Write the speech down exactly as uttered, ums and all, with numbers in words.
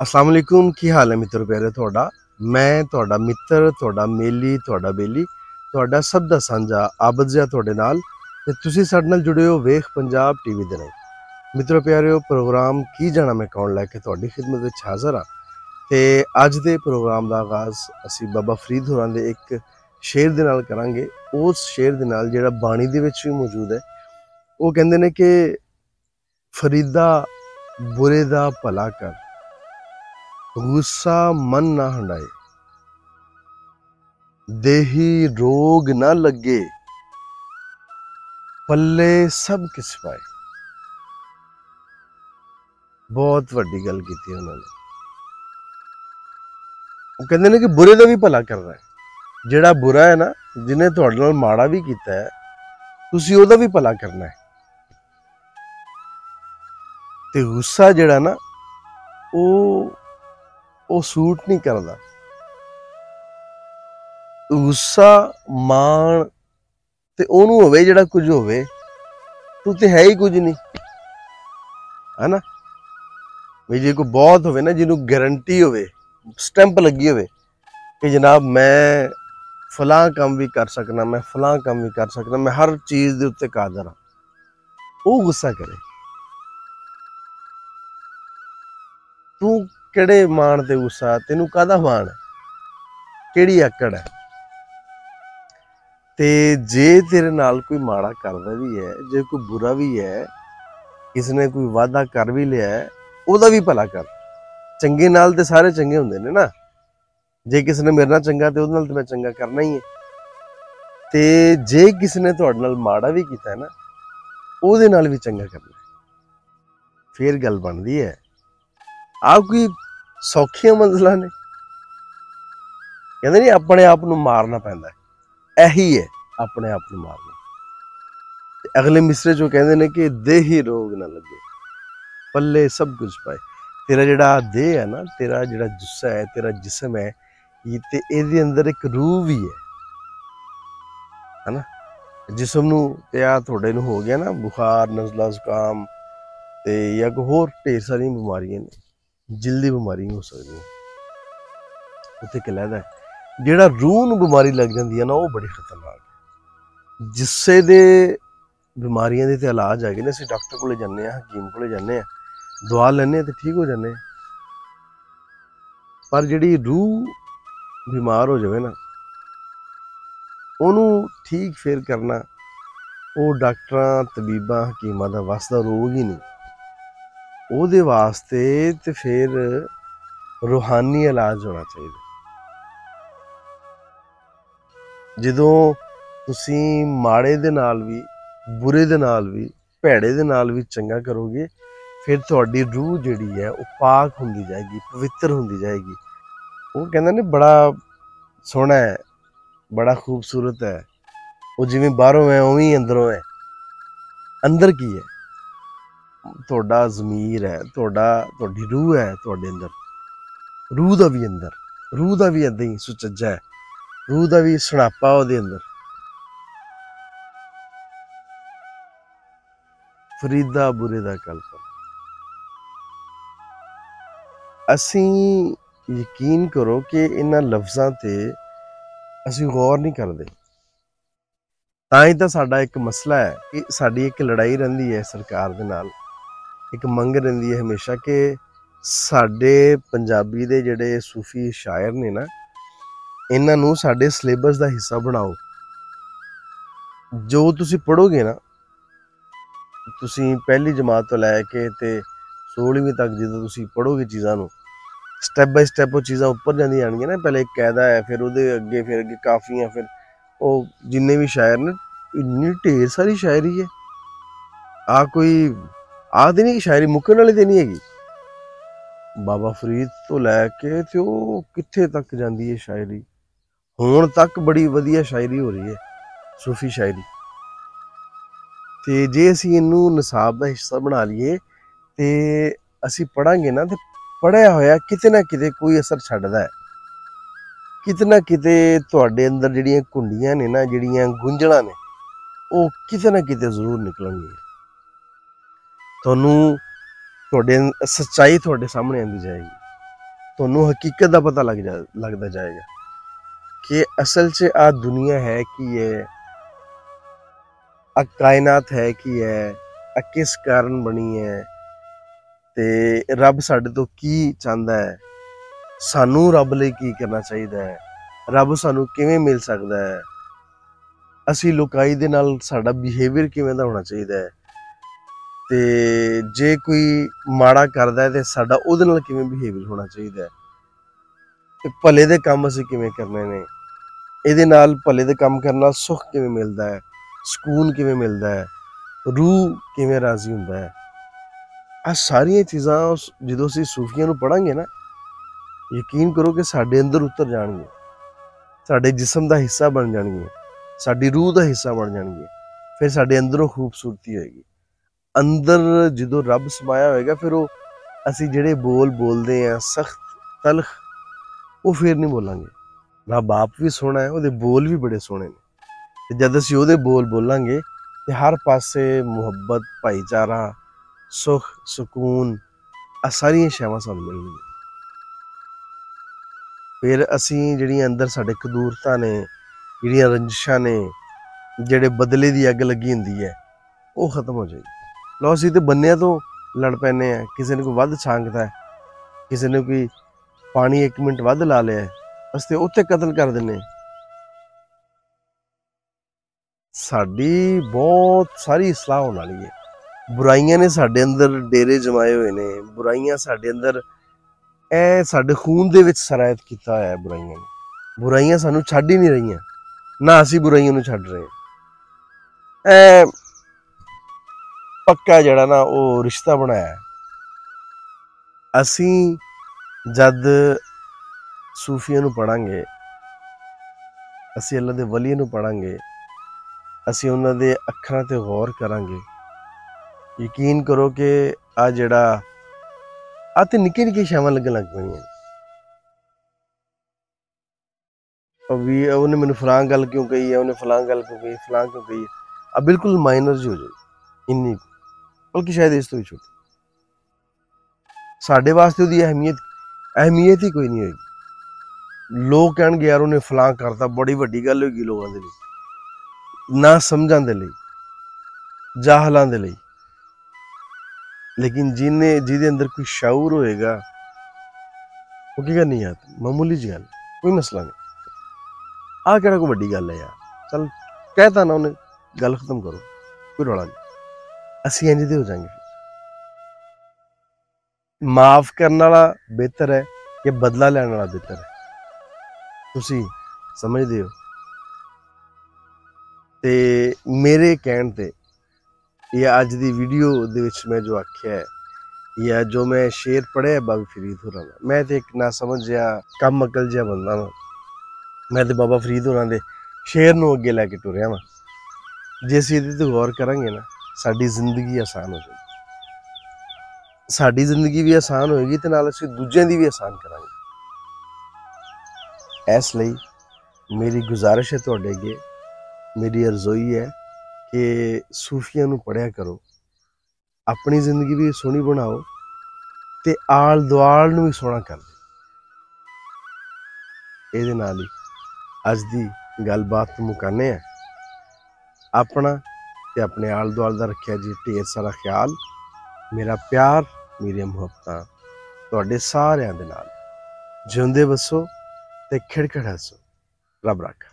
अस्सलाम वालेकुम की हाल है मित्र प्यारे ਤੁਹਾਡਾ मैं ਤੁਹਾਡਾ ਮਿੱਤਰ ਤੁਹਾਡਾ ਮੇਲੀ ਤੁਹਾਡਾ ਬੇਲੀ ਤੁਹਾਡਾ ਸਭ ਦਾ ਸਾਂਝਾ ਆਬਦ ਜਿਹਾ ਤੁਹਾਡੇ ਨਾਲ ਤੇ ਤੁਸੀਂ ਸਾਡੇ ਨਾਲ ਜੁੜੇ ਹੋ ਵੇਖ ਪੰਜਾਬ ਟੀਵੀ ਦੇ ਨਾਲ ਮਿੱਤਰੋ ਪਿਆਰਿਓ ਪ੍ਰੋਗਰਾਮ ਕੀ ਜਾਣਾ ਮੈਂ ਕੌਣ ਲੈ ਕੇ ਤੁਹਾਡੀ ਖਿਦਮਤ ਵਿੱਚ ਹਾਜ਼ਰ ਹਾਂ ਤੇ ਅੱਜ ਦੇ ਪ੍ਰੋਗਰਾਮ ਦਾ ਆਗਾਜ਼ ਅਸੀਂ ਬਾਬਾ ਫਰੀਦ ਹੋਰਾਂ ਦੇ ਇੱਕ ਸ਼ੇਰ ਦੇ ਨਾਲ ਕਰਾਂਗੇ। ਉਸ ਸ਼ੇਰ ਦੇ ਨਾਲ ਜਿਹੜਾ ਬਾਣੀ ਦੇ ਵਿੱਚ ਵੀ ਮੌਜੂਦ ਹੈ। ਉਹ ਕਹਿੰਦੇ ਨੇ ਕਿ ਫਰੀਦਾ ਬੁਰੇ ਦਾ ਭਲਾ ਕਰ गुस्सा मन ना हंडाए देही रोग ना लगे पल्ले सब किस पाए। बहुत वड्डी गल की उन्होंने। वो कहते हैं कि बुरे का भी भला करना है। जिहड़ा बुरा है ना जिन्हें तुहाडे नाल माड़ा भी कीता है तुसीं ओहदा भी भला करना है। ते गुस्सा जिहड़ा ना वो ਉਹ ਸੂਟ ਨਹੀਂ ਕਰਦਾ। ਗੁੱਸਾ ਮਾਣ ਤੇ ਉਹਨੂੰ ਹੋਵੇ ਜਿਹੜਾ ਕੁਝ ਹੋਵੇ ਤੂੰ ਤੇ ਹੈ ਹੀ ਕੁਝ ਨਹੀਂ ਹੈ ਨਾ। ਵੀ ਜੇ ਕੋਈ ਬਹੁਤ ਹੋਵੇ ਨਾ ਜਿਹਨੂੰ ਗਾਰੰਟੀ ਹੋਵੇ ਸਟੈਂਪ ਲੱਗੀ ਹੋਵੇ ਕਿ ਜਨਾਬ ਮੈਂ ਫਲਾਂ ਕੰਮ ਵੀ ਕਰ ਸਕਣਾ ਮੈਂ ਫਲਾਂ ਕੰਮ ਵੀ ਕਰ ਸਕਣਾ ਮੈਂ ਹਰ ਚੀਜ਼ ਦੇ ਉੱਤੇ ਕਾਦਰ ਹਾਂ ਉਹ ਗੁੱਸਾ ਕਰੇ। ਤੂੰ ਕਿਹੜੇ ਮਾਣ ਤੇ ਗੁੱਸਾ ਤੈਨੂੰ ਕਾਹਦਾ ਮਾਣ ਹੈ ਕਿਹੜੀ ਆਕੜ ਹੈ। ਤੇ ਜੇ ਤੇਰੇ ਨਾਲ ਕੋਈ ਮਾੜਾ ਕਰਦਾ ਵੀ ਹੈ ਜੇ ਕੋਈ ਬੁਰਾ ਵੀ ਹੈ ਕਿਸੇ ਨੇ ਕੋਈ ਵਾਅਦਾ ਕਰ ਵੀ ਲਿਆ ਉਹਦਾ ਵੀ ਭਲਾ ਕਰ। ਚੰਗੇ ਨਾਲ ਤੇ ਸਾਰੇ ਚੰਗੇ ਹੁੰਦੇ ਨੇ ਨਾ। ਜੇ ਕਿਸੇ ਨੇ ਮੇਰੇ ਨਾਲ ਚੰਗਾ ਤੇ ਉਹਦੇ ਨਾਲ ਤੇ ਮੈਂ ਚੰਗਾ ਕਰਨਾ ਹੀ ਹੈ। ਤੇ ਜੇ ਕਿਸੇ ਨੇ ਤੁਹਾਡੇ ਨਾਲ ਮਾੜਾ ਵੀ ਕੀਤਾ ਨਾ ਉਹਦੇ ਨਾਲ ਵੀ ਚੰਗਾ ਕਰਨਾ ਫੇਰ ਗੱਲ ਬਣਦੀ ਹੈ। ਆ ਕੋਈ ਸੌਖੀਆਂ ਮੰਜ਼ਲਾਂ ਨੇ। ਕਹਿੰਦੇ ਨਹੀਂ ਆਪਣੇ ਆਪ ਨੂੰ ਮਾਰਨਾ ਪੈਂਦਾ ਇਹੀ ਹੈ ਆਪਣੇ ਆਪ ਨੂੰ ਮਾਰਨਾ। ਤੇ ਅਗਲੇ ਮਿਸਰੇ ਚੋਂ ਕਹਿੰਦੇ ਨੇ ਕਿ ਦੇਹੀ ਰੋਗ ਨਾ ਲੱਗੇ ਪੱਲੇ ਸਭ ਕੁਝ ਪਾਏ। ਤੇਰਾ ਜਿਹੜਾ ਦੇਹ ਹੈ ਨਾ ਤੇਰਾ ਜਿਹੜਾ ਜੁੱਸਾ ਹੈ ਤੇਰਾ ਜਿਸਮ ਹੈ ਤੇ ਇਹਦੇ ਅੰਦਰ ਇੱਕ ਰੂਹ ਵੀ ਹੈ ਹਨਾ। ਜਿਸਮ ਨੂੰ ਤੇ ਆ ਤੁਹਾਡੇ ਨੂੰ ਹੋ ਗਿਆ ਨਾ ਬੁਖਾਰ ਨਜ਼ਲਾ ਜ਼ੁਕਾਮ ਤੇ ਜਾਂ ਕੋਈ ਹੋਰ ਢੇਰ ਸਾਰੀਆਂ ਬਿਮਾਰੀਆਂ ਨੇ ਜਿਲਦੀ ਬਿਮਾਰੀ ਹੋ ਸਕਦੀ ਹੈ। ਉੱਥੇ ਇੱਕ ਲਹਿਦਾ ਹੈ ਜਿਹੜਾ ਰੂਹ ਨੂੰ ਬਿਮਾਰੀ ਲੱਗ ਜਾਂਦੀ ਹੈ ਨਾ ਉਹ ਬੜੀ ਖਤਰਨਾਕ ਹੈ। ਜਿਸੇ ਦੇ ਬਿਮਾਰੀਆਂ ਦੇ ਤੇ ਇਲਾਜ ਹੈਗੇ ਨੇ ਅਸੀਂ ਡਾਕਟਰ ਕੋਲੇ ਜਾਂਦੇ ਹਾਂ ਹਕੀਮ ਕੋਲੇ ਜਾਂਦੇ ਹਾਂ ਦਵਾ ਲੈਂਦੇ ਹਾਂ ਤੇ ਠੀਕ ਹੋ ਜਾਂਦੇ ਹਾਂ। ਪਰ ਜਿਹੜੀ ਰੂਹ ਬਿਮਾਰ ਹੋ ਜਾਵੇ ਨਾ ਉਹਨੂੰ ਠੀਕ ਫੇਰ ਕਰਨਾ ਉਹ ਡਾਕਟਰਾਂ ਤਬੀਬਾਂ ਹਕੀਮਾਂ ਦਾ ਵੱਸ ਦਾ ਰੋਗ ਹੀ ਨਹੀਂ। ਉਹਦੇ ਵਾਸਤੇ ਤੇ ਫਿਰ ਰੂਹਾਨੀ ਇਲਾਜ ਹੋਣਾ ਚਾਹੀਦਾ। ਜਦੋਂ ਤੁਸੀਂ ਮਾੜੇ ਦੇ ਨਾਲ ਵੀ ਬੁਰੇ ਦੇ ਨਾਲ ਵੀ ਭੈੜੇ ਦੇ ਨਾਲ ਵੀ ਚੰਗਾ ਕਰੋਗੇ ਫਿਰ ਤੁਹਾਡੀ ਰੂਹ ਜਿਹੜੀ ਹੈ ਉਹ ਪਾਕ ਹੁੰਦੀ ਜਾਏਗੀ ਪਵਿੱਤਰ ਹੁੰਦੀ ਜਾਏਗੀ। ਉਹ ਕਹਿੰਦੇ ਨੇ ਬੜਾ ਸੋਹਣਾ ਹੈ ਬੜਾ ਖੂਬਸੂਰਤ ਹੈ ਉਹ ਜਿਵੇਂ ਬਾਹਰੋਂ ਹੈ ਉਵੇਂ ਹੀ ਅੰਦਰੋਂ ਹੈ। ਅੰਦਰ ਕੀ ਹੈ ਤੁਹਾਡਾ ਜ਼ਮੀਰ ਹੈ ਤੁਹਾਡਾ ਤੁਹਾਡੀ ਰੂਹ ਹੈ ਤੁਹਾਡੇ ਅੰਦਰ। ਰੂਹ ਦਾ ਵੀ ਅੰਦਰ ਰੂਹ ਦਾ ਵੀ ਏਦਾਂ ਹੀ ਸੁਚੱਜਾ ਹੈ ਰੂਹ ਦਾ ਵੀ ਸਣਾਪਾ ਉਹਦੇ ਅੰਦਰ। ਫਰੀਦਾ ਬੁਰੇ ਦਾ ਕਲਪ ਅਸੀਂ ਯਕੀਨ ਕਰੋ ਕਿ ਇਹਨਾਂ ਲਫ਼ਜ਼ਾਂ ਤੇ ਅਸੀਂ ਗੌਰ ਨਹੀਂ ਕਰਦੇ। ਤਾਂ ਹੀ ਤਾਂ ਸਾਡਾ ਇੱਕ ਮਸਲਾ ਹੈ ਕਿ ਸਾਡੀ ਇੱਕ ਲੜਾਈ ਰਹਿੰਦੀ ਹੈ ਸਰਕਾਰ ਦੇ ਨਾਲ ਇੱਕ ਮੰਗ ਰਹਿੰਦੀ ਹੈ ਹਮੇਸ਼ਾ ਕਿ ਸਾਡੇ ਪੰਜਾਬੀ ਦੇ ਜਿਹੜੇ ਸੂਫੀ ਸ਼ਾਇਰ ਨੇ ਨਾ ਇਹਨਾਂ ਨੂੰ ਸਾਡੇ ਸਿਲੇਬਸ ਦਾ ਹਿੱਸਾ ਬਣਾਓ। ਜੋ ਤੁਸੀਂ ਪੜ੍ਹੋਗੇ ਨਾ ਤੁਸੀਂ ਪਹਿਲੀ ਜਮਾਤ ਤੋਂ ਲੈ ਕੇ ਤੇ ਸੋਲਵੀਂ ਤੱਕ ਜਦੋਂ ਤੁਸੀਂ ਪੜ੍ਹੋਗੇ ਚੀਜ਼ਾਂ ਨੂੰ ਸਟੈਪ ਬਾਈ ਸਟੈਪ ਉਹ ਚੀਜ਼ਾਂ ਉੱਪਰ ਜਾਂਦੀਆਂ ਆਣਗੀਆਂ ਨਾ। ਪਹਿਲੇ ਇੱਕ ਕਾਇਦਾ ਹੈ ਫਿਰ ਉਹਦੇ ਅੱਗੇ ਫਿਰ ਅੱਗੇ ਕਾਫੀਆਂ ਫਿਰ ਉਹ ਜਿੰਨੇ ਵੀ ਸ਼ਾਇਰ ਨੇ ਇੰਨੀ ਢੇਰ ਸਾਰੀ ਸ਼ਾਇਰੀ ਹੈ। ਆ ਕੋਈ ਆਹ ਤੇ ਨਹੀਂ ਕਿ ਸ਼ਾਇਰੀ ਮੁੱਕਣ ਵਾਲੀ ਤੇ ਨਹੀਂ ਹੈਗੀ। ਬਾਬਾ ਫਰੀਦ ਤੋਂ ਲੈ ਕੇ ਤੇ ਉਹ ਕਿੱਥੇ ਤੱਕ ਜਾਂਦੀ ਹੈ ਸ਼ਾਇਰੀ ਹੁਣ ਤੱਕ ਬੜੀ ਵਧੀਆ ਸ਼ਾਇਰੀ ਹੋ ਰਹੀ ਹੈ ਸੂਫੀ ਸ਼ਾਇਰੀ। ਤੇ ਜੇ ਅਸੀਂ ਇਹਨੂੰ ਨਿਸਾਬ ਦਾ ਹਿੱਸਾ ਬਣਾ ਲਈਏ ਤੇ ਅਸੀਂ ਪੜ੍ਹਾਂਗੇ ਨਾ ਤੇ ਪੜ੍ਹਿਆ ਹੋਇਆ ਕਿਤੇ ਨਾ ਕਿਤੇ ਕੋਈ ਅਸਰ ਛੱਡਦਾ ਹੈ। ਕਿਤੇ ਨਾ ਕਿਤੇ ਤੁਹਾਡੇ ਅੰਦਰ ਜਿਹੜੀਆਂ ਘੁੰਡੀਆਂ ਨੇ ਨਾ ਜਿਹੜੀਆਂ ਗੁੰਝਲਾਂ ਨੇ ਉਹ ਕਿਤੇ ਨਾ ਕਿਤੇ ਜ਼ਰੂਰ ਨਿਕਲਣਗੀਆਂ। ਤੁਹਾਨੂੰ ਤੁਹਾਡੇ ਸੱਚਾਈ ਤੁਹਾਡੇ ਸਾਹਮਣੇ ਆਉਂਦੀ ਜਾਏਗੀ। ਤੁਹਾਨੂੰ ਹਕੀਕਤ ਦਾ ਪਤਾ ਲੱਗ ਜਾ ਲੱਗਦਾ ਜਾਏਗਾ ਕਿ ਅਸਲ 'ਚ ਆ ਦੁਨੀਆ ਹੈ ਕੀ ਹੈ, ਆ ਕਾਇਨਾਤ ਹੈ ਕੀ ਹੈ, ਆ ਕਿਸ ਕਾਰਨ ਬਣੀ ਹੈ, ਤੇ ਰੱਬ ਸਾਡੇ ਤੋਂ ਕੀ ਚਾਹੁੰਦਾ ਹੈ, ਸਾਨੂੰ ਰੱਬ ਲਈ ਕੀ ਕਰਨਾ ਚਾਹੀਦਾ ਹੈ, ਰੱਬ ਸਾਨੂੰ ਕਿਵੇਂ ਮਿਲ ਸਕਦਾ ਹੈ, ਅਸੀਂ ਲੋਕਾਈ ਦੇ ਨਾਲ ਸਾਡਾ ਬਿਹੇਵੀਅਰ ਕਿਵੇਂ ਦਾ ਹੋਣਾ ਚਾਹੀਦਾ ਹੈ, ਤੇ ਜੇ ਕੋਈ ਮਾੜਾ ਕਰਦਾ ਹੈ ਤੇ ਸਾਡਾ ਉਹਦੇ ਨਾਲ ਕਿਵੇਂ ਬਿਹੇਵੀਅਰ ਹੋਣਾ ਚਾਹੀਦਾ ਹੈ, ਤੇ ਭਲੇ ਦੇ ਕੰਮ ਅਸੀਂ ਕਿਵੇਂ ਕਰਨੇ ਨੇ, ਇਹਦੇ ਨਾਲ ਭਲੇ ਦੇ ਕੰਮ ਕਰਨ ਨਾਲ ਸੁੱਖ ਕਿਵੇਂ ਮਿਲਦਾ ਹੈ, ਸਕੂਨ ਕਿਵੇਂ ਮਿਲਦਾ ਹੈ, ਰੂਹ ਕਿਵੇਂ ਰਾਜ਼ੀ ਹੁੰਦਾ ਹੈ। ਆ ਸਾਰੀਆਂ ਚੀਜ਼ਾਂ ਜਦੋਂ ਅਸੀਂ ਸੂਫੀਆਂ ਨੂੰ ਪੜ੍ਹਾਂਗੇ ਨਾ, ਯਕੀਨ ਕਰੋ ਕਿ ਸਾਡੇ ਅੰਦਰ ਉਤਰ ਜਾਣਗੇ, ਸਾਡੇ ਜਿਸਮ ਦਾ ਹਿੱਸਾ ਬਣ ਜਾਣਗੇ, ਸਾਡੀ ਰੂਹ ਦਾ ਹਿੱਸਾ ਬਣ ਜਾਣਗੇ। ਫਿਰ ਸਾਡੇ ਅੰਦਰੋਂ ਖੂਬਸੂਰਤੀ ਹੋਏਗੀ। ਅੰਦਰ ਜਦੋਂ ਰੱਬ ਸਮਾਇਆ ਹੋਏਗਾ, ਫਿਰ ਉਹ ਅਸੀਂ ਜਿਹੜੇ ਬੋਲ ਬੋਲਦੇ ਹਾਂ ਸਖਤ ਤਲਖ, ਉਹ ਫਿਰ ਨਹੀਂ ਬੋਲਾਂਗੇ। ਰੱਬ ਆਪ ਵੀ ਸੋਹਣਾ ਹੈ, ਉਹਦੇ ਬੋਲ ਵੀ ਬੜੇ ਸੋਹਣੇ ਨੇ, ਤੇ ਜਦ ਅਸੀਂ ਉਹਦੇ ਬੋਲ ਬੋਲਾਂਗੇ ਤੇ ਹਰ ਪਾਸੇ ਮੁਹੱਬਤ, ਭਾਈਚਾਰਾ, ਸੁੱਖ, ਸਕੂਨ, ਆ ਸਾਰੀਆਂ ਸ਼ੈਵਾਂ ਸਾਨੂੰ ਮਿਲਣਗੀਆਂ। ਫਿਰ ਅਸੀਂ ਜਿਹੜੀਆਂ ਅੰਦਰ ਸਾਡੇ ਕਦੂਰਤਾਂ ਨੇ, ਜਿਹੜੀਆਂ ਰੰਜਿਸ਼ਾਂ ਨੇ, ਜਿਹੜੇ ਬਦਲੇ ਦੀ ਅੱਗ ਲੱਗੀ ਹੁੰਦੀ ਹੈ, ਉਹ ਖਤਮ ਹੋ ਜਾਏਗੀ। ਲਓ ਅਸੀਂ ਤੇ ਬੰਨਿਆਂ ਤੋਂ ਲੜ ਪੈਂਦੇ ਹਾਂ, ਕਿਸੇ ਨੇ ਕੋਈ ਵੱਧ ਛਾਂਕਦਾ, ਕਿਸੇ ਨੇ ਕੋਈ ਪਾਣੀ ਇੱਕ ਮਿੰਟ ਵੱਧ ਲਾ ਲਿਆ, ਅਸੀਂ ਤੇ ਉੱਥੇ ਕਤਲ ਕਰ ਦਿੰਦੇ। ਸਾਡੀ ਬਹੁਤ ਸਾਰੀ ਇਸਲਾਹ ਹੋਣ ਵਾਲੀ ਹੈ। ਬੁਰਾਈਆਂ ਨੇ ਸਾਡੇ ਅੰਦਰ ਡੇਰੇ ਜਮਾਏ ਹੋਏ ਨੇ, ਬੁਰਾਈਆਂ ਸਾਡੇ ਅੰਦਰ, ਇਹ ਸਾਡੇ ਖੂਨ ਦੇ ਵਿੱਚ ਸਰਾਇਤ ਕੀਤਾ ਹੋਇਆ ਹੈ ਬੁਰਾਈਆਂ ਨੇ। ਬੁਰਾਈਆਂ ਸਾਨੂੰ ਛੱਡ ਹੀ ਨਹੀਂ ਰਹੀਆਂ, ਨਾ ਅਸੀਂ ਬੁਰਾਈਆਂ ਨੂੰ ਛੱਡ ਰਹੇ ਹਾਂ। ਇਹ ਪੱਕਾ ਜਿਹੜਾ ਨਾ ਉਹ ਰਿਸ਼ਤਾ ਬਣਾਇਆ। ਅਸੀਂ ਜਦ ਸੂਫੀਆਂ ਨੂੰ ਪੜ੍ਹਾਂਗੇ, ਅਸੀਂ ਅੱਲਾ ਦੇ ਵਲੀਆਂ ਨੂੰ ਪੜ੍ਹਾਂਗੇ, ਅਸੀਂ ਉਹਨਾਂ ਦੇ ਅੱਖਰਾਂ ਤੇ ਗੌਰ ਕਰਾਂਗੇ, ਯਕੀਨ ਕਰੋ ਕਿ ਆ ਜਿਹੜਾ ਆ ਤੇ ਨਿੱਕੀ ਨਿੱਕੀ ਸ਼ੈਵਾਂ ਲੱਗਣ ਲੱਗ ਪਈਆਂ। ਵੀ ਉਹਨੇ ਮੈਨੂੰ ਫਲਾਂ ਗੱਲ ਕਿਉਂ ਕਹੀ ਹੈ, ਉਹਨੇ ਫਲਾਂ ਗੱਲ ਕਿਉਂ ਕਹੀ, ਫਲਾਂ ਕਿਉਂ ਕਹੀ ਹੈ, ਆ ਬਿਲਕੁਲ ਮਾਈਨਰ ਜੀ ਹੋ ਜਾਏ ਇੰਨੀ, ਬਲਕਿ ਸ਼ਾਇਦ ਇਸ ਤੋਂ ਵੀ ਛੋਟੀ। ਸਾਡੇ ਵਾਸਤੇ ਉਹਦੀ ਅਹਿਮੀਅਤ ਅਹਿਮੀਅਤ ਹੀ ਕੋਈ ਨਹੀਂ ਹੋਏਗੀ। ਲੋਕ ਕਹਿਣਗੇ ਯਾਰ ਉਹਨੇ ਫਲਾਂ ਕਰਤਾ, ਬੜੀ ਵੱਡੀ ਗੱਲ ਹੋਏਗੀ ਲੋਕਾਂ ਦੇ ਲਈ, ਨਾ ਸਮਝਾਂ ਦੇ ਲਈ, ਜਾਹਲਾਂ ਦੇ ਲਈ। ਲੇਕਿਨ ਜਿਹਨੇ ਜਿਹਦੇ ਅੰਦਰ ਕੋਈ ਸ਼ਾਊਰ ਹੋਏਗਾ, ਉਹ ਕੀ ਕਰਨੀ ਯਾਰ ਮਾਮੂਲੀ ਜਿਹੀ ਗੱਲ, ਕੋਈ ਮਸਲਾ ਨਹੀਂ, ਆਹ ਕਿਹੜਾ ਕੋਈ ਵੱਡੀ ਗੱਲ ਹੈ ਯਾਰ, ਚੱਲ ਕਹਿਤਾ ਨਾ ਉਹਨੇ, ਗੱਲ ਖਤਮ ਕਰੋ, ਕੋਈ ਰੌਲਾ ਨਹੀਂ। ਅਸੀਂ ਇੰਝ ਦੇ ਹੋ ਜਾਵਾਂਗੇ। ਮਾਫ ਕਰਨ ਵਾਲਾ ਬਿਹਤਰ ਹੈ ਕਿ ਬਦਲਾ ਲੈਣ ਵਾਲਾ ਬਿਹਤਰ ਹੈ, ਤੁਸੀਂ ਸਮਝਦੇ ਹੋ। ਤੇ ਮੇਰੇ ਕਹਿਣ ਤੇ ਜਾਂ ਅੱਜ ਦੀ ਵੀਡੀਓ ਦੇ ਵਿੱਚ ਮੈਂ ਜੋ ਆਖਿਆ ਹੈ, ਜਾਂ ਜੋ ਮੈਂ ਸ਼ੇਰ ਪੜ੍ਹਿਆ ਬਾਬਾ ਫਰੀਦ ਹੋਰਾਂ ਦਾ, ਮੈਂ ਤੇ ਇੱਕ ਨਾ ਸਮਝ ਜਿਹਾ ਕੰਮ ਅਕਲ ਜਿਹਾ ਬੰਦਾ ਵਾਂ। ਮੈਂ ਤੇ ਬਾਬਾ ਫਰੀਦ ਹੋਰਾਂ ਦੇ ਸ਼ੇਰ ਨੂੰ ਅੱਗੇ ਲੈ ਕੇ ਟੁਰਿਆ ਵਾਂ। ਜੇ ਅਸੀਂ ਇਹਦੇ ਤੇ ਗੌਰ ਕਰਾਂਗੇ ਨਾ, ਸਾਡੀ ਜ਼ਿੰਦਗੀ ਆਸਾਨ ਹੋ ਜਾਏਗੀ। ਸਾਡੀ ਜ਼ਿੰਦਗੀ ਵੀ ਆਸਾਨ ਹੋਏਗੀ ਤੇ ਨਾਲ ਅਸੀਂ ਦੂਜਿਆਂ ਦੀ ਵੀ ਆਸਾਨ ਕਰਾਂਗੇ। ਇਸ ਲਈ ਮੇਰੀ ਗੁਜ਼ਾਰਿਸ਼ ਹੈ ਤੁਹਾਡੇ ਅੱਗੇ, ਮੇਰੀ ਅਰਜ਼ੋਈ ਹੈ ਕਿ ਸੂਫੀਆਂ ਨੂੰ ਪੜ੍ਹਿਆ ਕਰੋ, ਆਪਣੀ ਜ਼ਿੰਦਗੀ ਵੀ ਸੋਹਣੀ ਬਣਾਓ ਤੇ ਆਲ ਦੁਆਲ ਨੂੰ ਵੀ ਸੋਹਣਾ ਕਰ ਦਿਓ। ਇਹਦੇ ਨਾਲ ਹੀ ਅੱਜ ਦੀ ਗੱਲਬਾਤ ਮੁਕਾਉਂਦੇ ਹਾਂ। ਆਪਣਾ ਤੇ ਆਪਣੇ ਆਲ ਦੁਆਲ ਦਾ ਰੱਖਿਆ ਜੀ ਢੇਰ ਸਾਰਾ ਖਿਆਲ। ਮੇਰਾ ਪਿਆਰ, ਮੇਰੀਆਂ ਮੁਹੱਬਤਾਂ ਤੁਹਾਡੇ ਸਾਰਿਆਂ ਦੇ ਨਾਲ। ਜਿਉਂਦੇ ਵਸੋ ਤੇ ਖਿੜਖਿੜ ਹੱਸੋ। ਰੱਬ ਰੱਖਾ।